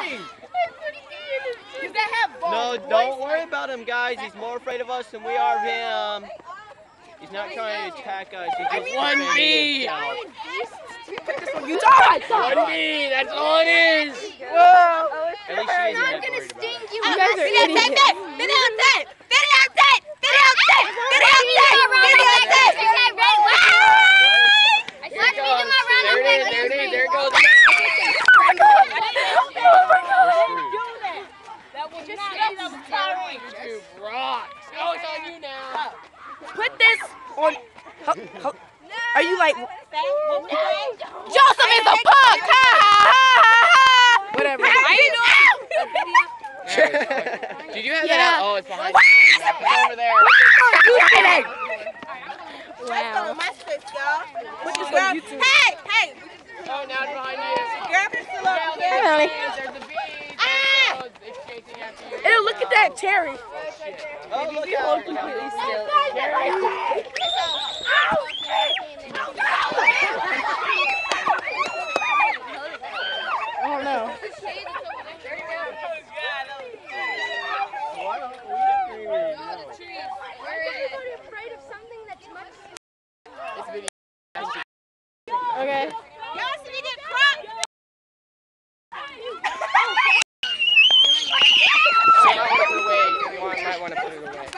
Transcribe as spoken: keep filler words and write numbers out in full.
Does that have balls? No, don't worry about him, guys. He's more afraid of us than we are of him. He's not trying to attack us. He's just one B. You died! one B, that's all it is. Whoa! At least she isn't I'm that gonna worried about sting us. you. You guys are idiots. Videotape! Videotape! Videotape! Videotape! Videotape! Watch me do my run. There it is, there it is, there it goes. That was just YouTube rocks. Oh, it's on you now. Put this on. Ho, ho, are you like? Joseph is a punk! Ha ha ha ha! Whatever. How you doing? Did you have Yeah. that out? Oh, it's behind you. It's over there. You did it. Wow. My sis, y'all. Put this on YouTube. Hey, hey. Oh, now it's behind you. Girlfriend's still Well, over there there. honey. it is. There's the bee. There it goes. It's chasing after you. Ew, look at that, Terry. Oh, look You hold out. completely still. Oh no. Okay. Y'all see that crop? You might want to put it away. You might want to put it away.